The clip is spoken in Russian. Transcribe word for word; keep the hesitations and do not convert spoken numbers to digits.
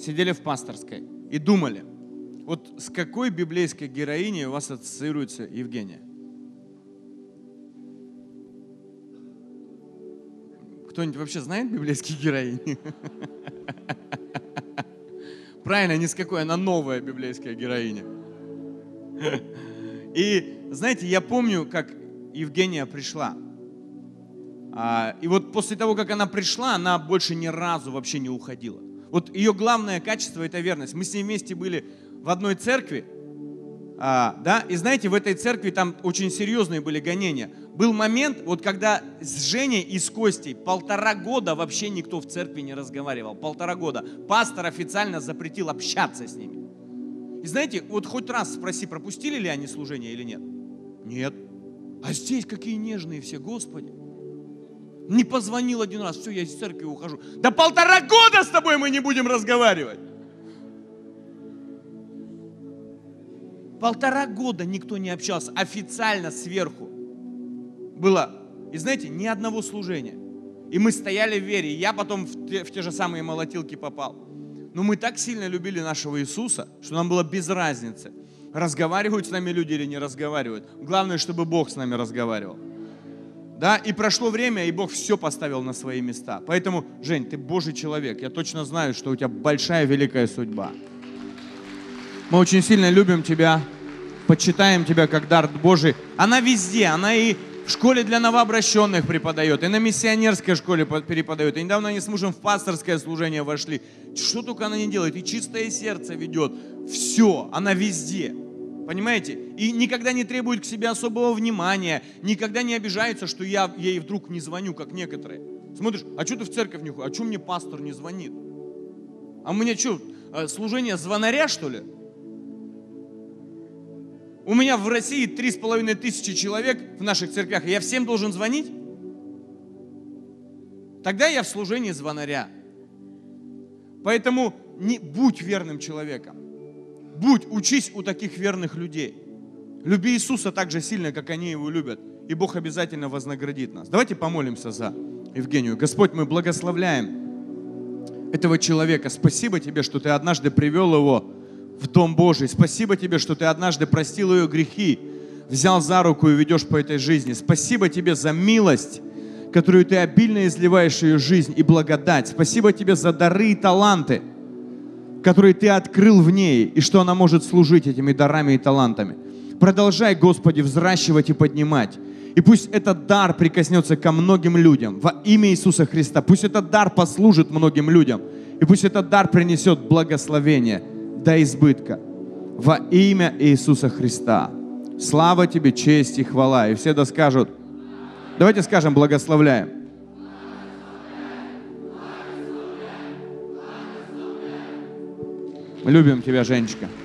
сидели в пасторской и думали, вот с какой библейской героиней у вас ассоциируется Евгения? Кто-нибудь вообще знает библейские героини? Правильно, ни с какой, она новая библейская героиня. И знаете, я помню, как Евгения пришла. И вот после того, как она пришла, она больше ни разу вообще не уходила. Вот ее главное качество – это верность. Мы с ней вместе были в одной церкви, а, да, и знаете, в этой церкви там очень серьезные были гонения. Был момент, вот когда с Женей и с Костей полтора года вообще никто в церкви не разговаривал. Полтора года. Пастор официально запретил общаться с ними. И знаете, вот хоть раз спроси, пропустили ли они служение или нет? Нет. А здесь какие нежные все, Господи. Не позвонил один раз, все, я из церкви ухожу. Да полтора года с тобой мы не будем разговаривать. Полтора года никто не общался, официально сверху было. И знаете, ни одного служения. И мы стояли в вере, и я потом в те, в те же самые молотилки попал. Но мы так сильно любили нашего Иисуса, что нам было без разницы, разговаривают с нами люди или не разговаривают. Главное, чтобы Бог с нами разговаривал. Да, и прошло время, и Бог все поставил на свои места. Поэтому, Жень, ты Божий человек. Я точно знаю, что у тебя большая, великая судьба. Мы очень сильно любим тебя, почитаем тебя как дар Божий. Она везде, она и в школе для новообращенных преподает, и на миссионерской школе преподает. И недавно они с мужем в пасторское служение вошли. Что только она не делает, и чистое сердце ведет. Все, она везде. Понимаете? И никогда не требует к себе особого внимания, никогда не обижается, что я ей вдруг не звоню, как некоторые. Смотришь, а что ты в церковь не ходишь? А что мне пастор не звонит? А у меня что, служение звонаря, что ли? У меня в России три с половиной тысячи человек в наших церквях, и я всем должен звонить? Тогда я в служении звонаря. Поэтому не будь верным человеком. Будь, учись у таких верных людей. Люби Иисуса так же сильно, как они Его любят. И Бог обязательно вознаградит нас. Давайте помолимся за Евгению. Господь, мы благословляем этого человека. Спасибо Тебе, что Ты однажды привел его в Дом Божий. Спасибо Тебе, что Ты однажды простил ее грехи, взял за руку и ведешь по этой жизни. Спасибо Тебе за милость, которую Ты обильно изливаешь в ее жизнь, и благодать. Спасибо Тебе за дары и таланты, которые Ты открыл в ней, и что она может служить этими дарами и талантами. Продолжай, Господи, взращивать и поднимать. И пусть этот дар прикоснется ко многим людям во имя Иисуса Христа. Пусть этот дар послужит многим людям. И пусть этот дар принесет благословение до избытка во имя Иисуса Христа. Слава Тебе, честь и хвала. И все да скажут, давайте скажем, благословляем. Мы любим Тебя, Женечка.